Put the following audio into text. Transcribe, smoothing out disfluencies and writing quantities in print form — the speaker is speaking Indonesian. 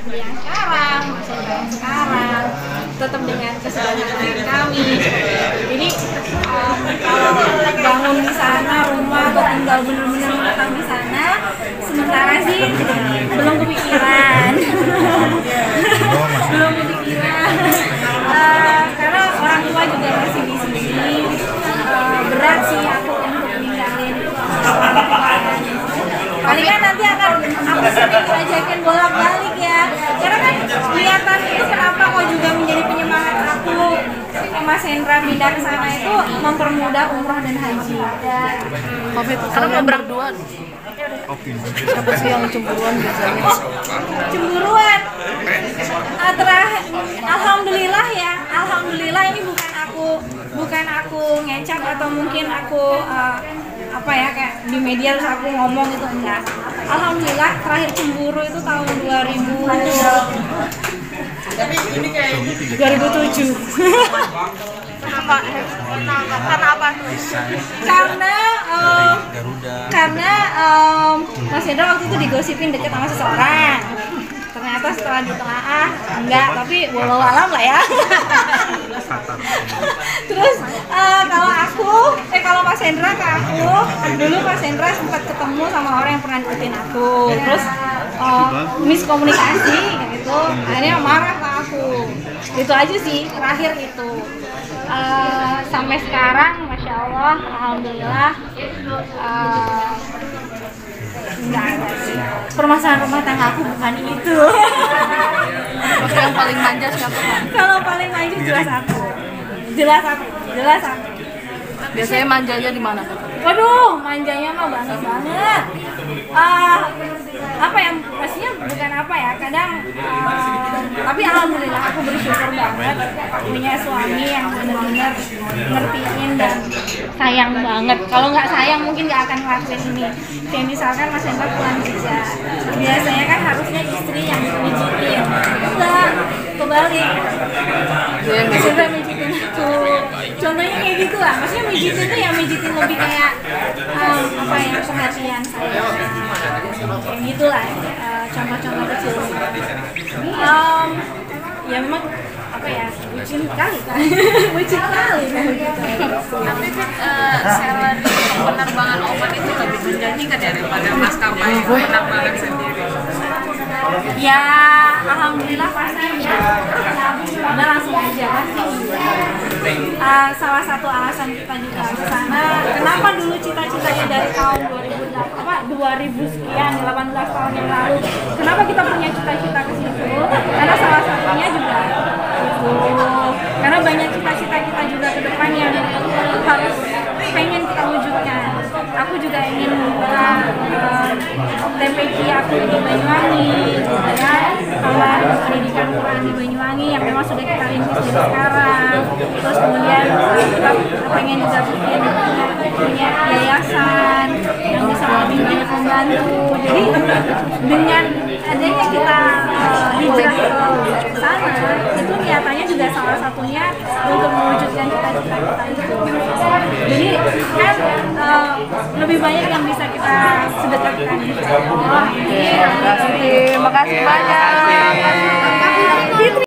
yang sekarang, tetap dengan kesederhanaan kami. Jadi kalau bangun di sana rumah atau tinggal benar-benar menetap di sana, sementara sih belum kepikiran. Belum kepikiran. Karena orang tua juga masih di sini. Berat sih aku untuk ninggalin. Paling kan nanti akan aku sering ngajakin bolak-balik ya. Karena kan kelihatan itu kenapa kok juga menjadi penyemangat aku Mas Hendra pindah ke sana itu mempermudah umroh dan haji. Covid karena berdua. Siapa sih yang cemburuan biasanya? Cemburuan. Alhamdulillah ya. Alhamdulillah ini bukan aku ngecap atau mungkin aku kayak di media terus aku ngomong itu enggak. Alhamdulillah terakhir cemburu itu tahun 2007. Kenapa? Karena apa? Karena Mas Hendra waktu itu digosipin deket sama seseorang. Ternyata setelah ditelaah enggak, tapi walau alam lah ya. Terus kalau Mas Hendra ke aku, dulu Mas Hendra sempat ketemu sama orang yang pernah deketin aku. Terus miskomunikasi gitu, akhirnya marah ke aku. Itu aja sih, terakhir itu. Sampai sekarang, Masya Allah, Alhamdulillah, enggak ada sih. Permasalahan rumah tangga aku bukan itu. Yang paling manja siapa? Kalau paling manja jelas aku. Biasanya manjanya di mana? Waduh, manjanya mah banget. Pastinya bukan kadang tapi alhamdulillah aku bersyukur banget punya suami yang benar-benar ngertiin dan sayang banget. Kalau nggak sayang mungkin nggak akan ngelakuin ini. Kayak misalkan Mas Hendra pulang kerja, biasanya kan harusnya istri yang mijitin. Enggak, kebalik. Mas Hendra mijitin aku. Contohnya kayak gitu lah. Maksudnya mijitin tuh yang mijitin lebih kayak perhatian saya. Kayak gitulah. Contoh-contoh kecil. Ya memang bucin kali kan. Bucin kali kan gitu. Tapi salary penerbangan Oman itu lebih menjanjikan ya daripada maskapai penerbangan sendiri. Ya, alhamdulillah pasti ya. Udah langsung aja pasti. Salah satu alasan kita juga ke sana, kenapa dulu cita-citanya dari tahun 2000 sekian, 18 tahun yang lalu, kenapa kita punya cita-cita ke situ? Karena salah satunya juga itu, karena banyak cita-cita kita juga ke depan yang harus pengen kita wujudkan. Aku juga ingin membuka TPQ aku di Banyuwangi, ya, tambah pendidikan Quran di Banyuwangi yang memang sudah kita rintis dari sekarang. Terus kemudian kita pengen juga punya yayasan yang bisa lebih banyak membantu. Jadi dengan adanya kita hijrah ke sana, itu niatannya juga salah satunya untuk mewujudkan cita-cita kita itu. Jadi kan lebih banyak yang bisa kita sedekahkan. Terima kasih banyak.